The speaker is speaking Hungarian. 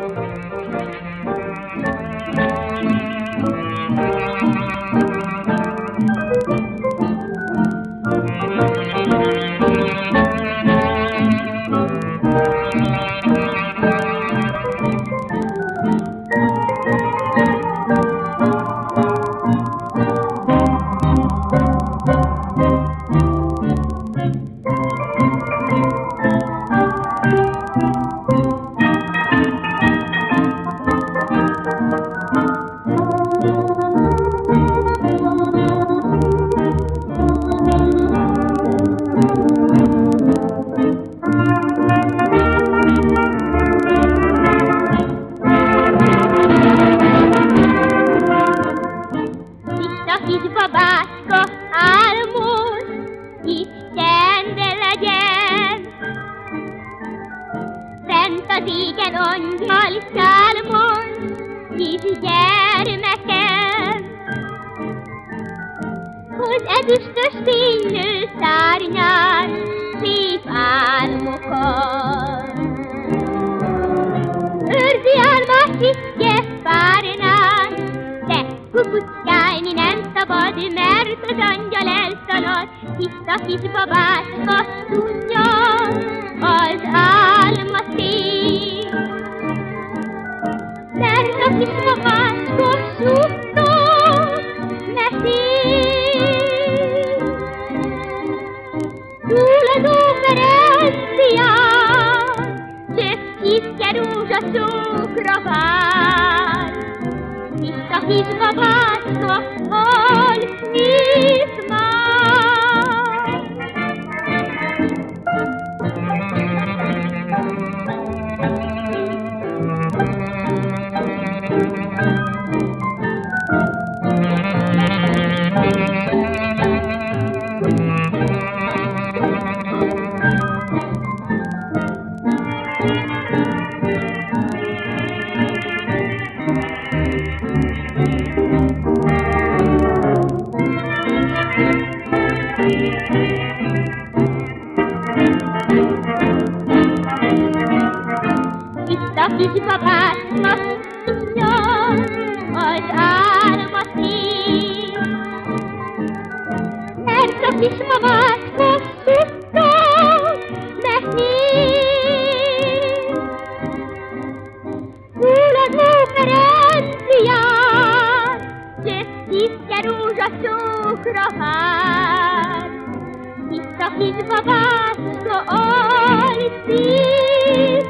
Babáska álmos, Istenre legyen. Fent az égen angyal sálmos, kis gyermekem. Az ezüstös fénylő szárnyán szép álmokat. Őrzi álmát csipke párnán, de kukucskálni nem szabad, mert az angyal elszalad. Tiszta kis babácska tudja, az álma szép. Mert a kis babácska suttog, mesél. Túl az óperencián, csak csipke rózsaszókra vár. Tiszta kis babácska, alszít már. Tiszta kis babácska tudja, az álma szép. Mert a kis babácska suttog, nehéz. Túl az óperencián, csak csipke rózsaszókra vár. Tiszta kis babácska, alszít